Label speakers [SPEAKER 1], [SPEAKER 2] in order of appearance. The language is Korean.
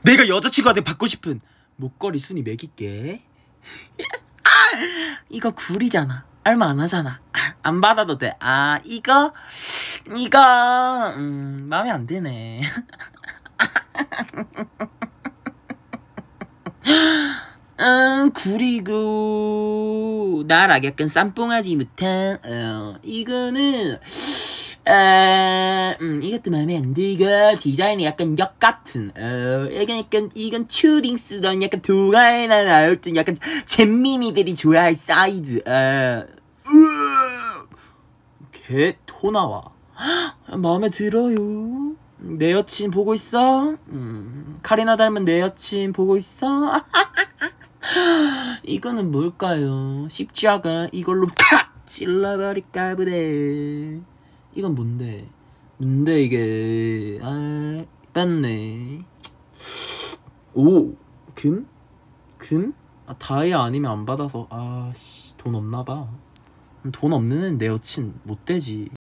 [SPEAKER 1] 내가 여자친구한테 받고 싶은 목걸이 순위 매길게. 이거 굴이잖아. 얼마 안 하잖아. 안 받아도 돼. 이거 마음에 안 드네. 구리고 나락 약간 쌈뽕하지 못한 이거는 이것도 마음에 안 들고 디자인이 약간 역 같은 이건 추딩스런 약간 동화에나 나올 듯 약간 잼민이들이 좋아할 사이즈 개 토 나와. 마음에 들어요. 내 여친 보고 있어? 카리나 닮은 내 여친 보고 있어? 이거는 뭘까요? 십자가 이걸로 팍 찔러버릴까 보네. 이건 뭔데? 뭔데 이게? 뺐네. 오! 금? 금? 다이아 아니면 안 받아서 돈 없나봐. 돈 없는 내 여친 못 되지.